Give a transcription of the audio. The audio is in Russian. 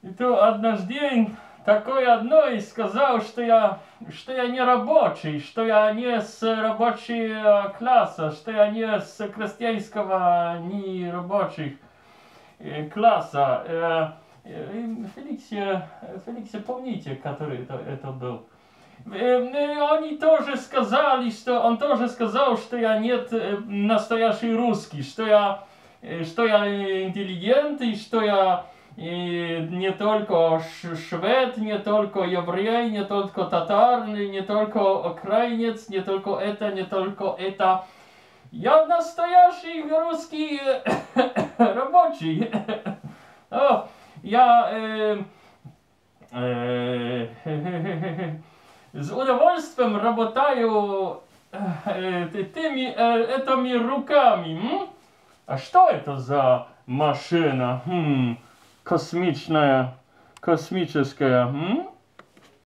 И то однажды такой одной сказал, что я не рабочий, что я не с рабочего класса, что я не с крестьянского, не рабочих класса. Феликсе, помните, который это был? Они тоже сказали, что он тоже сказал, что я нет настоящий русский, что я интеллигент, и что я не только швед, не только еврей, не только татар, не только украинец, не только это, не только это. Я настоящий русский рабочий. Я с удовольствием работаю этими руками. А что это за машина? Космическая.